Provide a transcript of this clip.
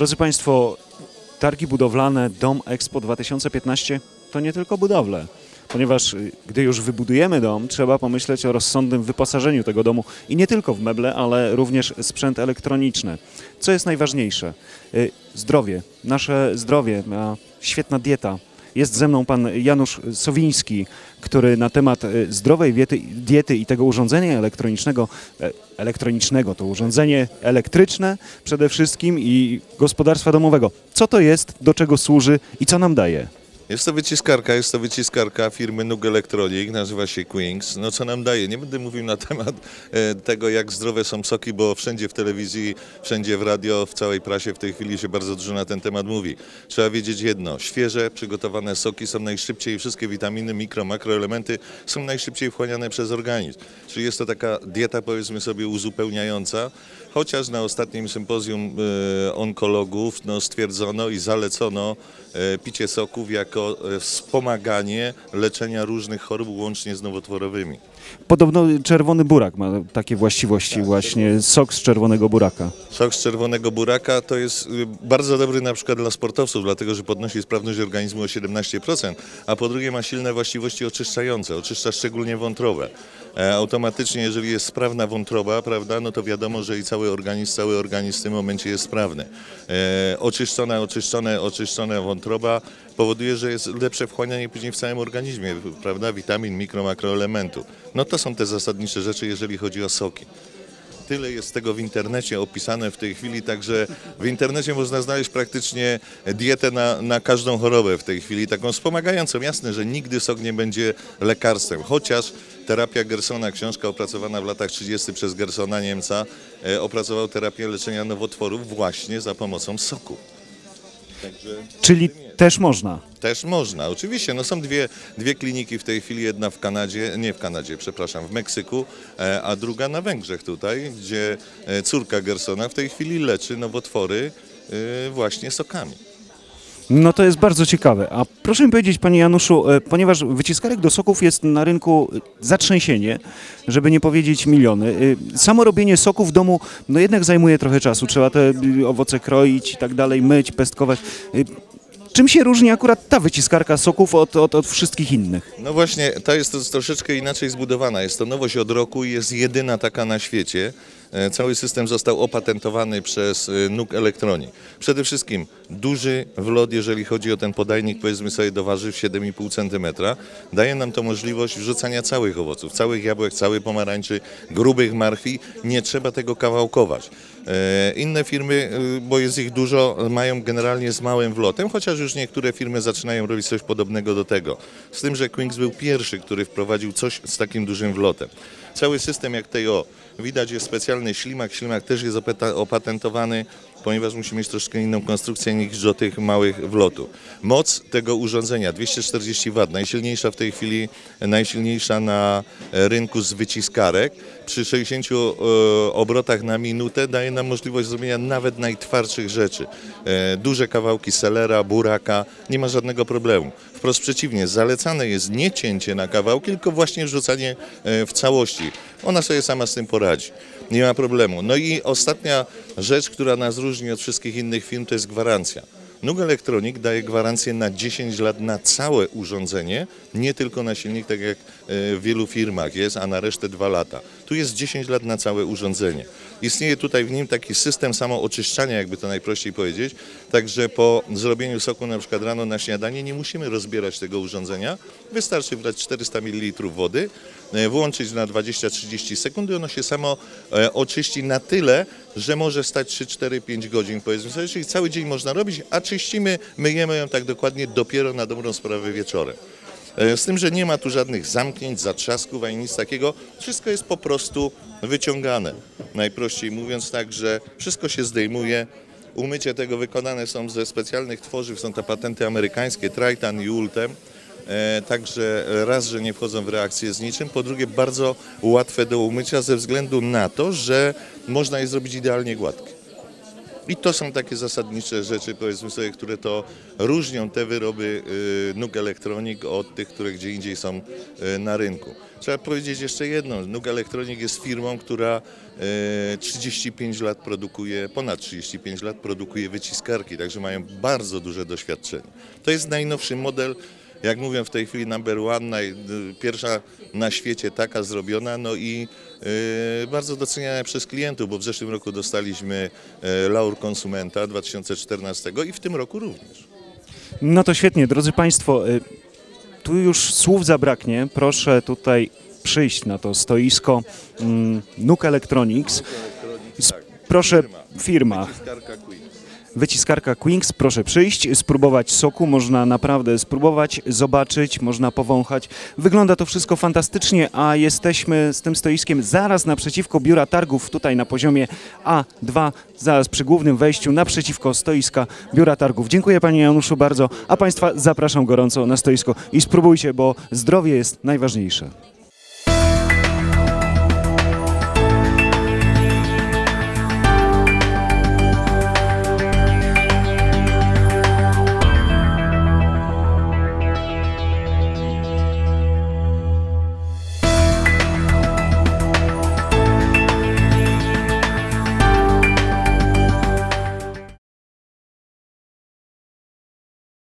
Drodzy Państwo, targi budowlane Dom Expo 2015 to nie tylko budowle, ponieważ gdy już wybudujemy dom, trzeba pomyśleć o rozsądnym wyposażeniu tego domu i nie tylko w meble, ale również sprzęt elektroniczny. Co jest najważniejsze? Zdrowie, nasze zdrowie, świetna dieta. Jest ze mną pan Janusz Sowiński, który na temat zdrowej diety i tego urządzenia elektronicznego, to urządzenie elektryczne przede wszystkim i gospodarstwa domowego. Co to jest, do czego służy i co nam daje? Jest to wyciskarka firmy Nug Electronic, nazywa się Quinx. No co nam daje? Nie będę mówił na temat tego, jak zdrowe są soki, bo wszędzie w telewizji, wszędzie w radio, w całej prasie w tej chwili się bardzo dużo na ten temat mówi. Trzeba wiedzieć jedno, świeże, przygotowane soki są najszybciej, wszystkie witaminy, mikro, makroelementy są najszybciej wchłaniane przez organizm. Czyli jest to taka dieta, powiedzmy sobie, uzupełniająca, chociaż na ostatnim sympozjum onkologów stwierdzono i zalecono picie soków jako wspomaganie leczenia różnych chorób, łącznie z nowotworowymi. Podobno czerwony burak ma takie właściwości, tak, właśnie sok z czerwonego buraka. Sok z czerwonego buraka to jest bardzo dobry na przykład dla sportowców, dlatego że podnosi sprawność organizmu o 17%, a po drugie ma silne właściwości oczyszczające, oczyszcza szczególnie wątrobę. Automatycznie, jeżeli jest sprawna wątroba, prawda, no to wiadomo, że i cały organizm w tym momencie jest sprawny. Oczyszczona wątroba powoduje, że jest lepsze wchłanianie później w całym organizmie, prawda, witamin, mikro, makroelementów. No to są te zasadnicze rzeczy, jeżeli chodzi o soki. Tyle jest tego w internecie opisane w tej chwili, także w internecie można znaleźć praktycznie dietę na każdą chorobę w tej chwili, taką wspomagającą. Jasne, że nigdy sok nie będzie lekarstwem, chociaż terapia Gersona, książka opracowana w latach 30 przez Gersona, Niemca, opracował terapię leczenia nowotworów właśnie za pomocą soku. Także czyli też można? Też można, oczywiście. No są dwie kliniki w tej chwili, jedna w Kanadzie, nie w Kanadzie, przepraszam, w Meksyku, a druga na Węgrzech tutaj, gdzie córka Gersona w tej chwili leczy nowotwory właśnie sokami. No to jest bardzo ciekawe. A proszę mi powiedzieć, panie Januszu, ponieważ wyciskarek do soków jest na rynku zatrzęsienie, żeby nie powiedzieć miliony. Samo robienie soku w domu, no jednak zajmuje trochę czasu. Trzeba te owoce kroić i tak dalej, myć, pestkować. Czym się różni akurat ta wyciskarka soków od wszystkich innych? No właśnie, ta jest troszeczkę inaczej zbudowana. Jest to nowość od roku i jest jedyna taka na świecie. Cały system został opatentowany przez Nug Electronic. Przede wszystkim duży wlot, jeżeli chodzi o ten podajnik, powiedzmy sobie do warzyw 7,5 cm. Daje nam to możliwość wrzucania całych owoców, całych jabłek, całej pomarańczy, grubych marchwi. Nie trzeba tego kawałkować. Inne firmy, bo jest ich dużo, mają generalnie z małym wlotem, chociaż już niektóre firmy zaczynają robić coś podobnego do tego. Z tym, że Quinx był pierwszy, który wprowadził coś z takim dużym wlotem. Cały system, jak tutaj widać, jest specjalny ślimak. Ślimak też jest opatentowany, ponieważ musi mieć troszkę inną konstrukcję niż do tych małych wlotów. Moc tego urządzenia 240 W, najsilniejsza w tej chwili, najsilniejsza na rynku z wyciskarek. Przy 60 obrotach na minutę daje nam możliwość zrobienia nawet najtwardszych rzeczy. Duże kawałki selera, buraka, nie ma żadnego problemu. Wprost przeciwnie, zalecane jest nie cięcie na kawałki, tylko właśnie wrzucanie w całości. Ona sobie sama z tym poradzi. Nie ma problemu. No i ostatnia rzecz, która nas różni od wszystkich innych firm, to jest gwarancja. Nug Electronic daje gwarancję na 10 lat na całe urządzenie, nie tylko na silnik, tak jak w wielu firmach jest, a na resztę 2 lata. Tu jest 10 lat na całe urządzenie. Istnieje tutaj w nim taki system samooczyszczania, jakby to najprościej powiedzieć, także po zrobieniu soku na przykład rano na śniadanie nie musimy rozbierać tego urządzenia. Wystarczy wlać 400 ml wody, włączyć na 20-30 sekund i ono się samo oczyści na tyle, że może stać 3, 4, 5 godzin, powiedzmy sobie, czyli cały dzień można robić, a czyścimy, myjemy ją tak dokładnie dopiero na dobrą sprawę wieczorem. Z tym, że nie ma tu żadnych zamknięć, zatrzasków ani nic takiego, wszystko jest po prostu wyciągane. Najprościej mówiąc tak, że wszystko się zdejmuje. Umycie tego wykonane są ze specjalnych tworzyw, są to patenty amerykańskie, Tritan i Ultem. Także raz, że nie wchodzą w reakcję z niczym, po drugie bardzo łatwe do umycia ze względu na to, że można je zrobić idealnie gładkie. I to są takie zasadnicze rzeczy, powiedzmy sobie, które to różnią te wyroby Nuk Electronic od tych, które gdzie indziej są na rynku. Trzeba powiedzieć jeszcze jedno, Nuk Electronic jest firmą, która 35 lat produkuje, ponad 35 lat produkuje wyciskarki, także mają bardzo duże doświadczenie. To jest najnowszy model, jak mówię w tej chwili number one, pierwsza na świecie taka zrobiona, no i bardzo doceniana przez klientów, bo w zeszłym roku dostaliśmy laur konsumenta 2014 i w tym roku również. No to świetnie, drodzy Państwo, tu już słów zabraknie. Proszę tutaj przyjść na to stoisko Nuk Electronics. Proszę, firma. Wyciskarka Quinx, proszę przyjść, spróbować soku, można naprawdę spróbować, zobaczyć, można powąchać. Wygląda to wszystko fantastycznie, a jesteśmy z tym stoiskiem zaraz naprzeciwko biura targów, tutaj na poziomie A2, zaraz przy głównym wejściu, naprzeciwko stoiska biura targów. Dziękuję Panie Januszu bardzo, a Państwa zapraszam gorąco na stoisko i spróbujcie, bo zdrowie jest najważniejsze.